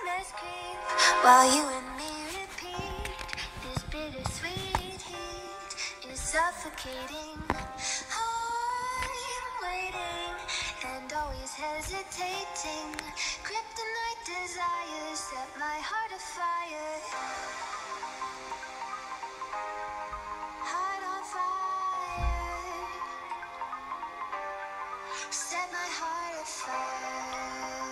let's creep while you and me repeat. This bittersweet heat is suffocating. I'm waiting and always hesitating. Kryptonite desires set my heart afire. Heart on fire. Set my heart afire.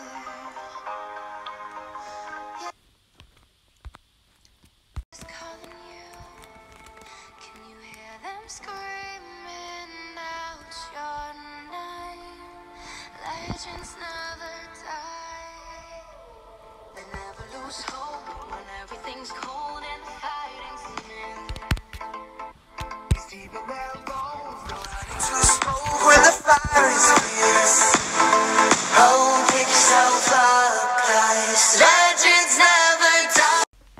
Calling you. Can you hear them screaming out your name? Legends never die. They never lose hope when everything's cold and fighting's in. It's deep in their bones, no hiding to smoke when the fire is fierce. Oh, pick yourself up, guys. Legends never die.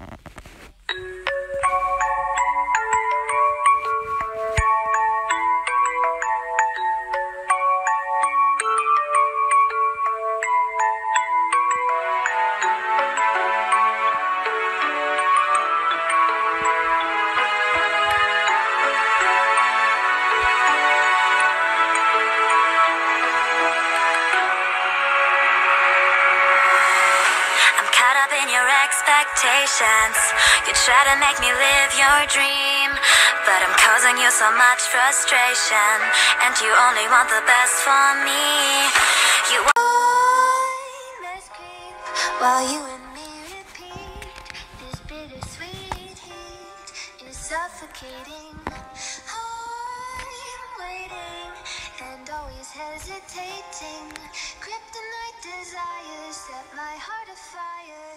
In your expectations, you try to make me live your dream, but I'm causing you so much frustration, and you only want the best for me. You let's creep while you and me repeat. This bittersweet heat is suffocating. I'm waiting and always hesitating. Kryptonite desires set my heart afire.